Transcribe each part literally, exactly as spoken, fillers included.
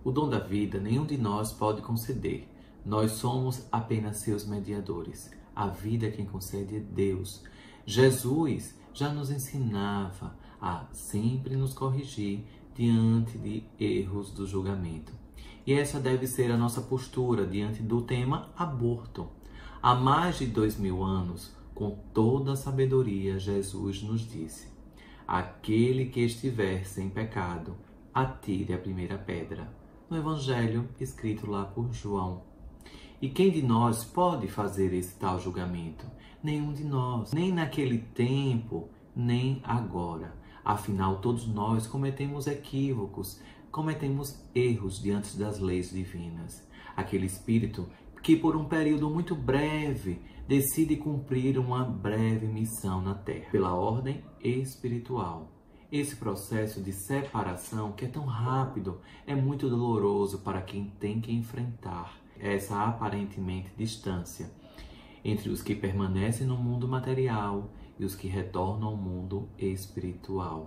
O dom da vida nenhum de nós pode conceder. Nós somos apenas seus mediadores. A vida quem concede é Deus. Jesus já nos ensinava a sempre nos corrigir diante de erros do julgamento. E essa deve ser a nossa postura diante do tema aborto. Há mais de dois mil anos, com toda a sabedoria, Jesus nos disse: aquele que estiver sem pecado, atire a primeira pedra. No Evangelho escrito lá por João. E quem de nós pode fazer esse tal julgamento? Nenhum de nós, nem naquele tempo, nem agora. Afinal, todos nós cometemos equívocos, cometemos erros diante das leis divinas. Aquele espírito que por um período muito breve decide cumprir uma breve missão na Terra, pela ordem espiritual. Esse processo de separação, que é tão rápido, é muito doloroso para quem tem que enfrentar essa aparentemente distância entre os que permanecem no mundo material e os que retornam ao mundo espiritual.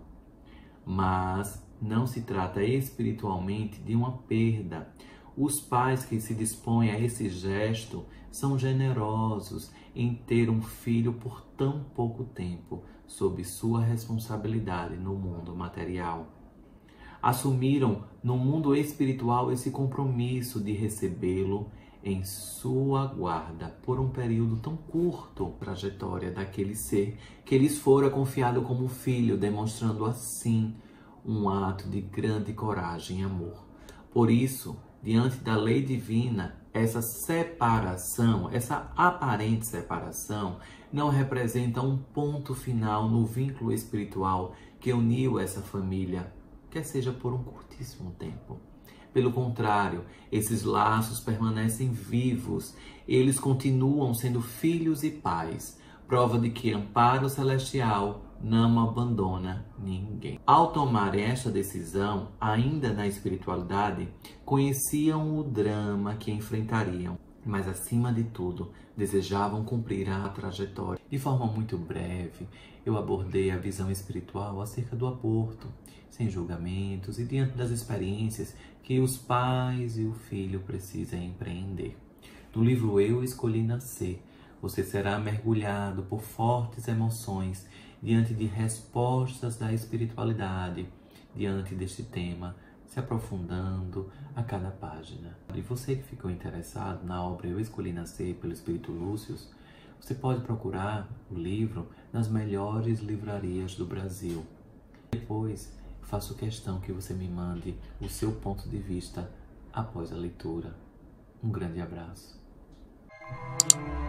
Mas não se trata espiritualmente de uma perda. Os pais que se dispõem a esse gesto são generosos em ter um filho por tão pouco tempo sob sua responsabilidade no mundo material. Assumiram no mundo espiritual esse compromisso de recebê-lo em sua guarda por um período tão curto, trajetória daquele ser que lhes fora confiado como filho, demonstrando assim um ato de grande coragem e amor. Por isso, diante da lei divina, essa separação, essa aparente separação, não representa um ponto final no vínculo espiritual que uniu essa família, quer seja por um curtíssimo tempo. Pelo contrário, esses laços permanecem vivos, eles continuam sendo filhos e pais, prova de que amparo celestial não abandona ninguém. Ao tomarem esta decisão, ainda na espiritualidade, conheciam o drama que enfrentariam, mas acima de tudo, desejavam cumprir a trajetória. De forma muito breve, eu abordei a visão espiritual acerca do aborto, sem julgamentos e diante das experiências que os pais e o filho precisam empreender. No livro Eu Escolhi Nascer, você será mergulhado por fortes emoções diante de respostas da espiritualidade, diante deste tema, se aprofundando a cada página. E você que ficou interessado na obra Eu Escolhi Nascer, pelo Espírito Lúcio, você pode procurar o livro nas melhores livrarias do Brasil. Depois, faço questão que você me mande o seu ponto de vista após a leitura. Um grande abraço.